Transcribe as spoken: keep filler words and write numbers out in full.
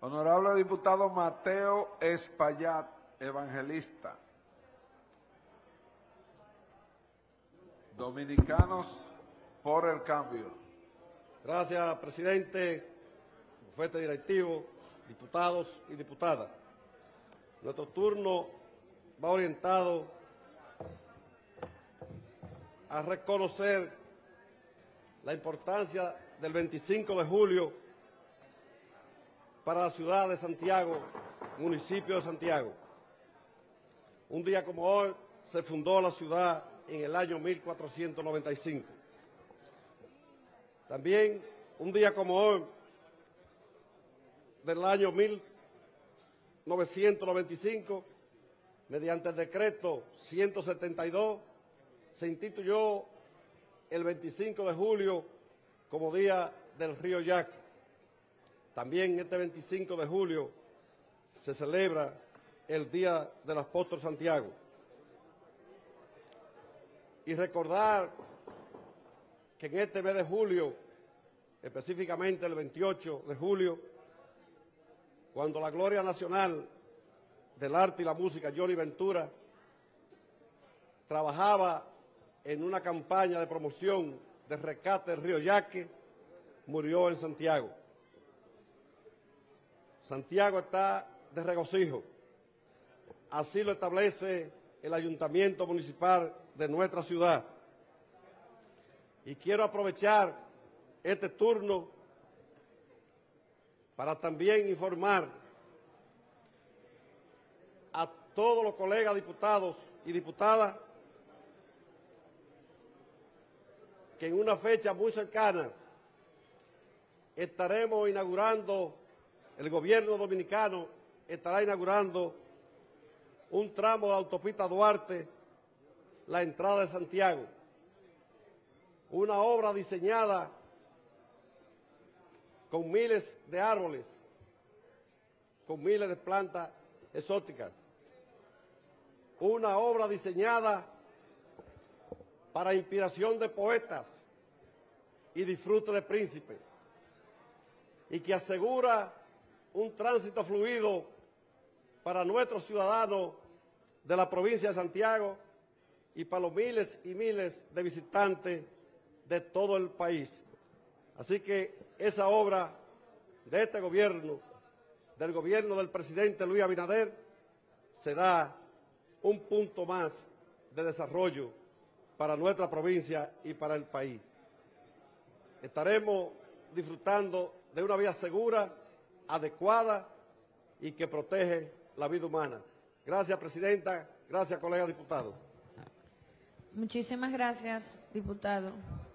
Honorable diputado Mateo Espaillat, evangelista. Dominicanos por el Cambio. Gracias, presidente, bufete directivo, diputados y diputadas. Nuestro turno va orientado a reconocer la importancia del veinticinco de julio para la ciudad de Santiago, municipio de Santiago. Un día como hoy se fundó la ciudad en el año mil cuatrocientos noventa y cinco. También un día como hoy del año mil novecientos noventa y cinco, mediante el decreto ciento setenta y dos, se instituyó el veinticinco de julio como Día del Río Yaqui. También este veinticinco de julio se celebra el Día del Apóstol Santiago. Y recordar que en este mes de julio, específicamente el veintiocho de julio, cuando la gloria nacional del arte y la música, Johnny Ventura, trabajaba en una campaña de promoción de rescate del río Yaqui, murió en Santiago. Santiago está de regocijo. Así lo establece el ayuntamiento municipal de nuestra ciudad. Y quiero aprovechar este turno para también informar a todos los colegas diputados y diputadas que en una fecha muy cercana estaremos inaugurando, el gobierno dominicano estará inaugurando un tramo de autopista Duarte, la entrada de Santiago, una obra diseñada con miles de árboles, con miles de plantas exóticas, una obra diseñada para inspiración de poetas y disfrute de príncipes, y que asegura un tránsito fluido para nuestros ciudadanos de la provincia de Santiago y para los miles y miles de visitantes de todo el país. Así que esa obra de este gobierno, del gobierno del presidente Luis Abinader, será un punto más de desarrollo para nuestra provincia y para el país. Estaremos disfrutando de una vía segura, adecuada y que protege la vida humana. Gracias, presidenta. Gracias, colegas diputados. Muchísimas gracias, diputado.